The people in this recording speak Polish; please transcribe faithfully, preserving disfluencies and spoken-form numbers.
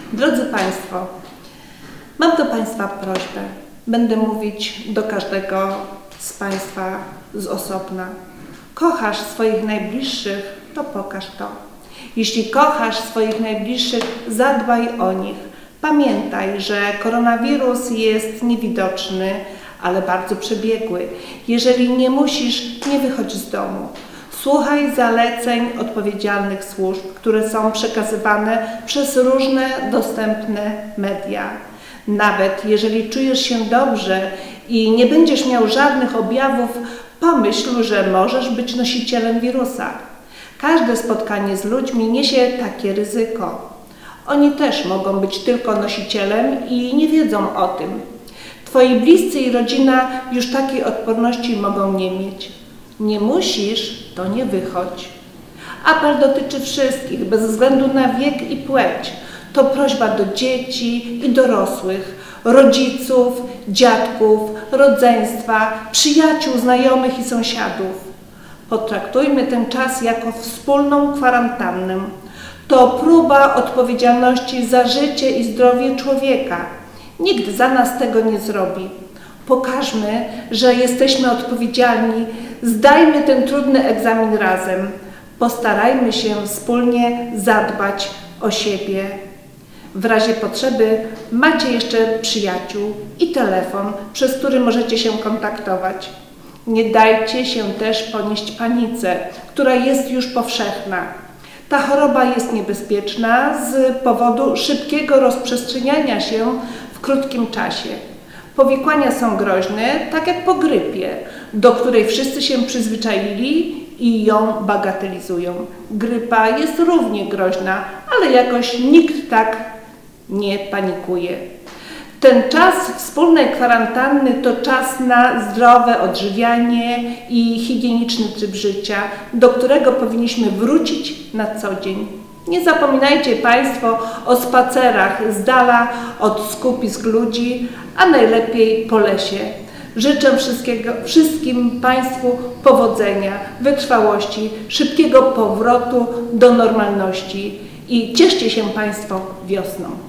Drodzy Państwo, mam do Państwa prośbę. Będę mówić do każdego z Państwa z osobna. Kochasz swoich najbliższych, to pokaż to. Jeśli kochasz swoich najbliższych, zadbaj o nich. Pamiętaj, że koronawirus jest niewidoczny, ale bardzo przebiegły. Jeżeli nie musisz, nie wychodź z domu. Słuchaj zaleceń odpowiedzialnych służb, które są przekazywane przez różne dostępne media. Nawet jeżeli czujesz się dobrze i nie będziesz miał żadnych objawów, pomyśl, że możesz być nosicielem wirusa. Każde spotkanie z ludźmi niesie takie ryzyko. Oni też mogą być tylko nosicielem i nie wiedzą o tym. Twoi bliscy i rodzina już takiej odporności mogą nie mieć. Nie musisz, to nie wychodź. Apel dotyczy wszystkich, bez względu na wiek i płeć. To prośba do dzieci i dorosłych, rodziców, dziadków, rodzeństwa, przyjaciół, znajomych i sąsiadów. Potraktujmy ten czas jako wspólną kwarantannę. To próba odpowiedzialności za życie i zdrowie człowieka. Nikt za nas tego nie zrobi. Pokażmy, że jesteśmy odpowiedzialni. Zdajmy ten trudny egzamin razem. Postarajmy się wspólnie zadbać o siebie. W razie potrzeby macie jeszcze przyjaciół i telefon, przez który możecie się kontaktować. Nie dajcie się też ponieść panice, która jest już powszechna. Ta choroba jest niebezpieczna z powodu szybkiego rozprzestrzeniania się w krótkim czasie. Powikłania są groźne, tak jak po grypie, do której wszyscy się przyzwyczaili i ją bagatelizują. Grypa jest równie groźna, ale jakoś nikt tak nie panikuje. Ten czas wspólnej kwarantanny to czas na zdrowe odżywianie i higieniczny tryb życia, do którego powinniśmy wrócić na co dzień. Nie zapominajcie Państwo o spacerach z dala od skupisk ludzi, a najlepiej po lesie. Życzę wszystkiego, wszystkim Państwu powodzenia, wytrwałości, szybkiego powrotu do normalności i cieszcie się Państwo wiosną.